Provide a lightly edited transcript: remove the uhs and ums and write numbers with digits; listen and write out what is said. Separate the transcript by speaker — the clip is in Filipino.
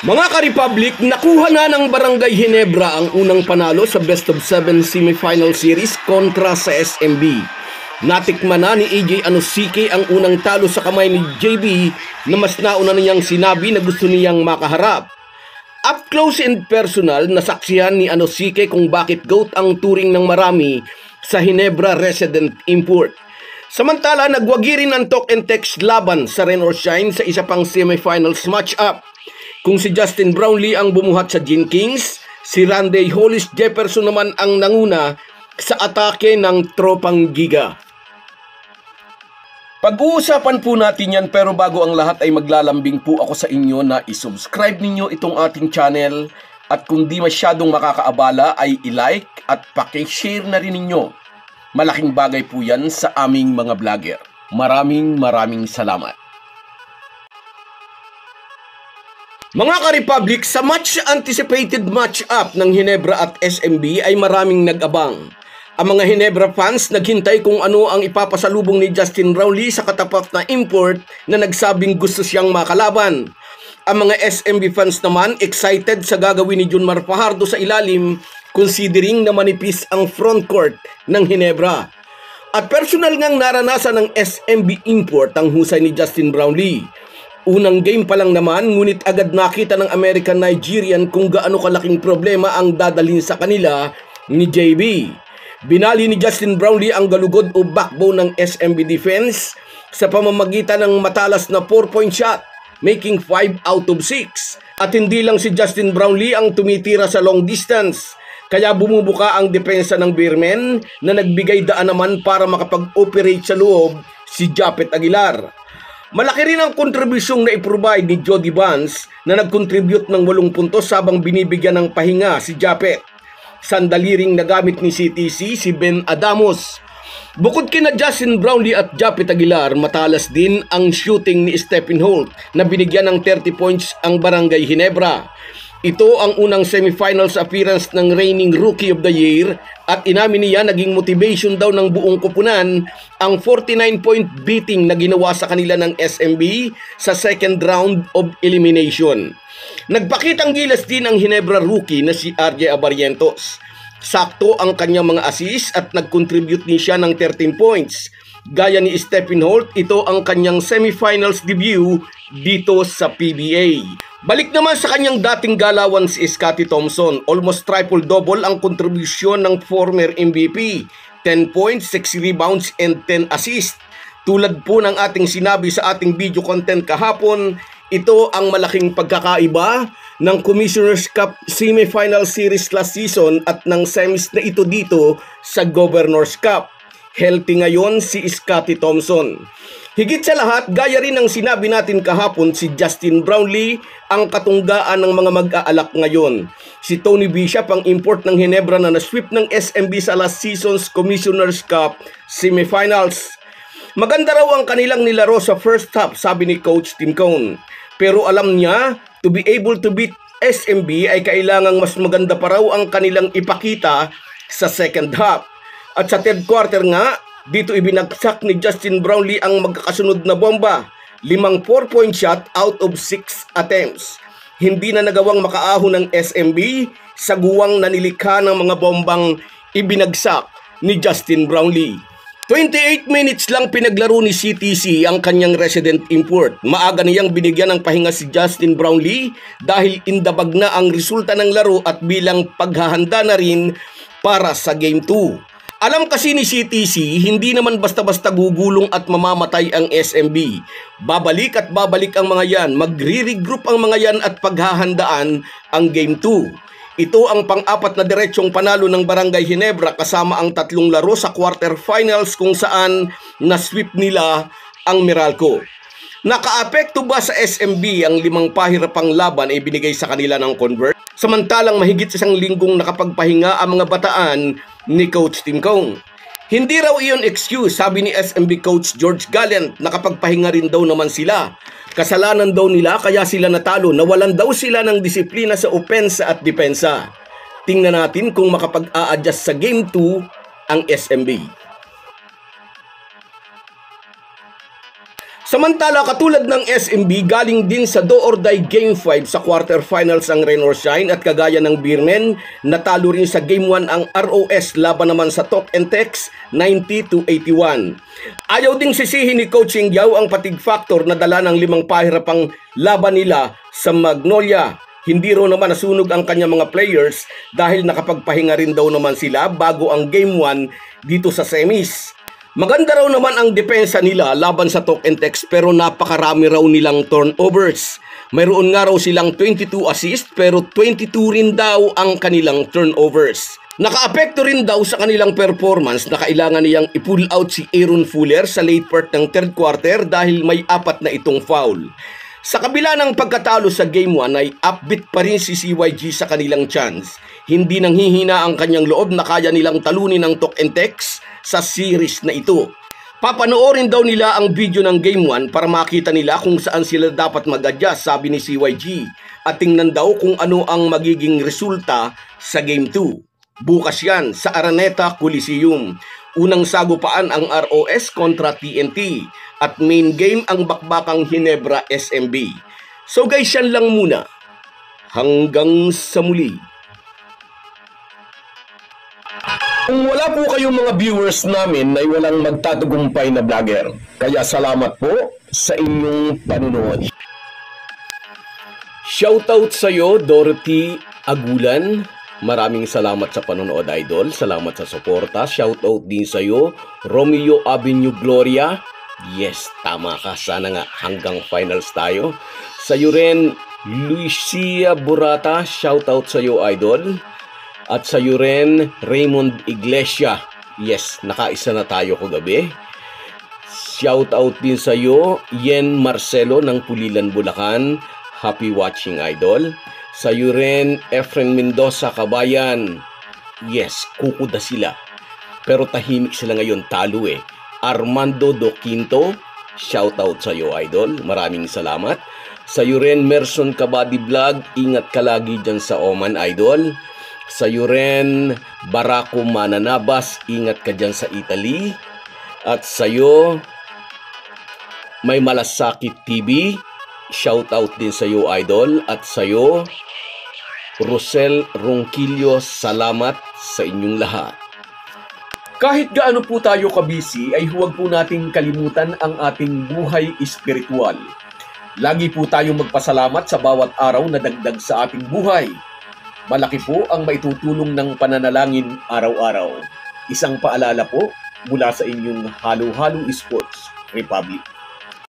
Speaker 1: Mga ka-Republic, nakuha na ng Barangay Ginebra ang unang panalo sa Best of 7 semifinal series kontra sa SMB. Natikman na ni AJ Anosike ang unang talo sa kamay ni JB na mas nauna niyang sinabi na gusto niyang makaharap. Up close and personal, nasaksihan ni Anosike kung bakit GOAT ang turing ng marami sa Ginebra resident import. Samantala, nagwagi rin ang talk and text laban sa Rain or Shine sa isa pang semifinals match-up. Kung si Justin Brownlee ang bumuhat sa Gin Kings, si Randy Hollis Jefferson naman ang nanguna sa atake ng tropang Giga. Pag-uusapan po natin yan, pero bago ang lahat ay maglalambing po ako sa inyo na isubscribe ninyo itong ating channel at kung di masyadong makakaabala ay i-like at paki-share na rin ninyo. Malaking bagay po yan sa aming mga vlogger. Maraming salamat. Mga ka-Republic, sa much-anticipated match-up ng Ginebra at SMB ay maraming nag-abang. Ang mga Ginebra fans naghintay kung ano ang ipapasalubong ni Justin Brownlee sa katapat na import na nagsabing gusto siyang makalaban. Ang mga SMB fans naman excited sa gagawin ni Junmar Fajardo sa ilalim considering na manipis ang front court ng Ginebra. At personal ngang naranasan ng SMB import ang husay ni Justin Brownlee. Unang game pa lang naman, ngunit agad nakita ng American Nigerian kung gaano kalaking problema ang dadalhin sa kanila ni JB. Binali ni Justin Brownlee ang galugod o backbone ng SMB defense sa pamamagitan ng matalas na 4-point shot, making 5 out of 6. At hindi lang si Justin Brownlee ang tumitira sa long distance, kaya bumubuka ang depensa ng Bearmen na nagbigay daan naman para makapag-operate sa loob si Japet Aguilar. Malaki rin ang kontribusyong na i-provide ni Jody Vance na nag-contribute ng 8 puntos habang binibigyan ng pahinga si Japet. Sandali ring nagamit ni CTC si Ben Adamos. Bukod kina Justin Brownlee at Japet Aguilar, matalas din ang shooting ni Stephen Holt na binigyan ng 30 points ang Barangay Ginebra. Ito ang unang semifinals appearance ng reigning Rookie of the Year at inamin niya naging motivation daw ng buong koponan ang 49-point beating na ginawa sa kanila ng SMB sa second round of elimination. Nagpakitang gilas din ang Ginebra rookie na si RJ Abarrientos. Sakto ang kanyang mga assist at nag-contribute din siya ng 13 points. Gaya ni Stephen Holt, ito ang kanyang semifinals debut dito sa PBA. Balik naman sa kanyang dating galawan si Scottie Thompson. Almost triple-double ang kontribusyon ng former MVP. 10 points, 6 rebounds, and 10 assists. Tulad po ng ating sinabi sa ating video content kahapon, ito ang malaking pagkakaiba ng Commissioner's Cup Semifinal Series last season at ng semis na ito dito sa Governor's Cup. Healthy ngayon si Scottie Thompson. Higit sa lahat, gaya rin ng sinabi natin kahapon, si Justin Brownlee ang katunggaan ng mga mag-aalak ngayon. Si Tony Bishop ang import ng Ginebra na na-sweep ng SMB sa last season's Commissioner's Cup Semifinals. Maganda raw ang kanilang nilaro sa first half, sabi ni Coach Tim Cone. Pero alam niya, to be able to beat SMB ay kailangang mas maganda pa raw ang kanilang ipakita sa second half. At sa third quarter nga, dito ibinagsak ni Justin Brownlee ang magkakasunod na bomba. 5 4-point shot out of 6 attempts. Hindi na nagawang makaahon ng SMB sa guwang na nilikha ng mga bombang ibinagsak ni Justin Brownlee. 28 minutes lang pinaglaro ni CTC ang kanyang resident import. Maaga niyang binigyan ng pahinga si Justin Brownlee dahil indabag na ang resulta ng laro at bilang paghahanda na rin para sa Game 2. Alam kasi ni CTC, hindi naman basta-basta gugulong at mamamatay ang SMB. Babalik at babalik ang mga yan, magre-regroup ang mga yan at paghahandaan ang Game 2. Ito ang pang-apat na diretsong panalo ng Barangay Ginebra kasama ang 3 laro sa quarterfinals kung saan na-sweep nila ang Meralco. Nakaapekto ba sa SMB ang 5 pahirapang laban ay binigay sa kanila ng Convert? Samantalang mahigit 1 linggong nakapagpahinga ang mga bataan ni Coach Tim Cone. Hindi raw iyon excuse, sabi ni SMB Coach George Gallant, nakapagpahinga rin daw naman sila. Kasalanan daw nila kaya sila natalo, nawalan daw sila ng disiplina sa opensa at depensa. Tingnan natin kung makapag-a-adjust sa Game 2 ang SMB. Samantala, katulad ng SMB, galing din sa do or die Game 5 sa quarterfinals ang Rain or Shine at kagaya ng Beermen, natalo rin sa Game 1 ang ROS laban naman sa Talk and Text 90-81. Ayaw ding sisihin ni Coaching Yao ang fatigue factor na dala ng 5 pahirapang laban nila sa Magnolia. Hindi raw naman nasunog ang kanyang mga players dahil nakapagpahinga rin daw naman sila bago ang Game 1 dito sa semis. Maganda raw naman ang depensa nila laban sa Talk and Text pero napakarami raw nilang turnovers. Mayroon nga raw silang 22 assist pero 22 rin daw ang kanilang turnovers. Nakaapekto rin daw sa kanilang performance na kailangan niyang i-pull out si Aaron Fuller sa late part ng third quarter dahil may 4 na itong foul. Sa kabila ng pagkatalo sa Game 1 ay upbeat pa rin si CYG sa kanilang chance. Hindi nang hihina ang kanyang loob na kaya nilang talunin ng Talk and Text sa series na ito. Papanoorin daw nila ang video ng Game 1 para makita nila kung saan sila dapat mag-adjust, sabi ni CYG. At tingnan daw kung ano ang magiging resulta sa Game 2. Bukas yan sa Araneta Coliseum. Unang sagupaan ang ROS kontra TNT at main game ang bakbakang Ginebra SMB. So guys, yan lang muna. Hanggang sa muli. Kung wala po kayong mga viewers namin ay walang magtatagumpay na vlogger. Kaya salamat po sa inyong panunood. Shoutout sa iyo, Dorothy Agulan. Maraming salamat sa panonood, idol. Salamat sa suporta. Shoutout din sa iyo, Romeo Avenue Gloria. Yes, tama ka. Sana nga hanggang finals tayo. Sa iyo rin, Lucia Burata. Shoutout sa iyo, idol. At sa iyo rin, Raymond Iglesia. Yes, nakaisa na tayo kagabi. Shoutout din sa iyo, Yen Marcelo ng Pulilan, Bulacan. Happy watching, idol. Sa iyo rin, Efren Mendoza, Kabayan. Yes, kukuda sila. Pero tahimik sila ngayon, talo eh. Armando Do Quinto. Shoutout sa iyo, idol. Maraming salamat. Sa iyo rin, Merson Kabadi Vlog. Ingat ka lagi dyan sa Oman, idol. Sa iyo rin, Barako Mananabas, ingat ka dyan sa Italy. At sa iyo, May Malasakit TV, shoutout din sa iyo, idol. At sa iyo, Rosel Ronquillo, salamat sa inyong lahat. Kahit gaano po tayo kabisi, ay huwag po nating kalimutan ang ating buhay espiritual. Lagi po tayong magpasalamat sa bawat araw na dagdag sa ating buhay. Malaki po ang maitutulong ng pananalangin araw-araw. Isang paalala po mula sa inyong Halo Halo Sports Republic.